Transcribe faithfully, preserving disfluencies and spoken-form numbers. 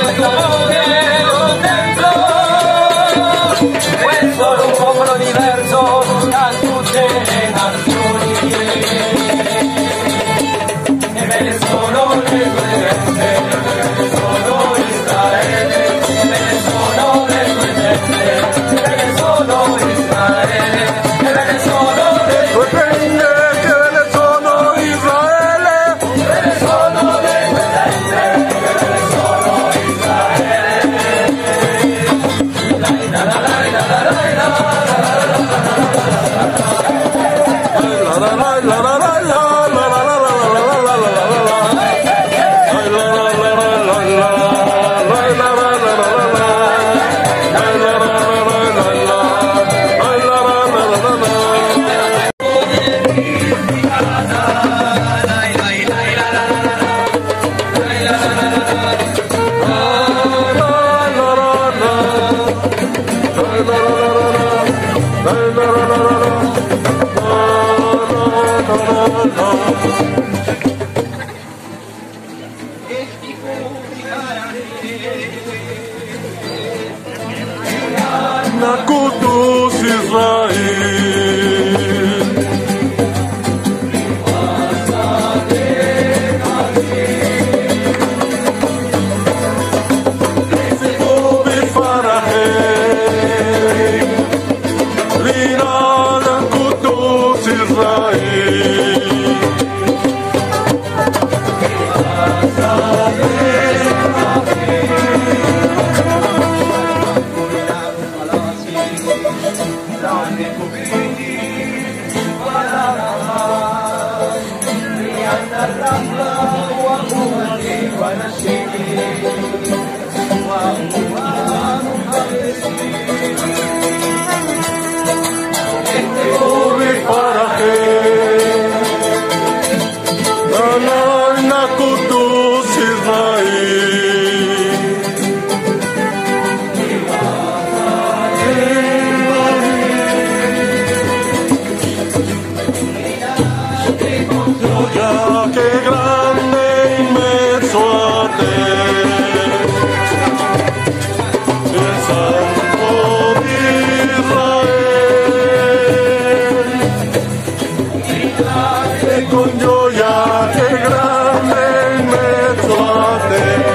solo un popolo diverso da tutte le nazioni, e belle sono le tue teste, belle sono Israele, belle sono le tue teste, belle sono Israele, e belle sono le tue teste, che belle sono Israele, belle sono le tue teste, che belle sono Israele. La la la la la la la la. Nakudus Israel. Sifu bifarahei, lina Nakudus Israel. Qué grande inmenso a te, el Santo de Israel. Con joya, qué grande inmenso a te.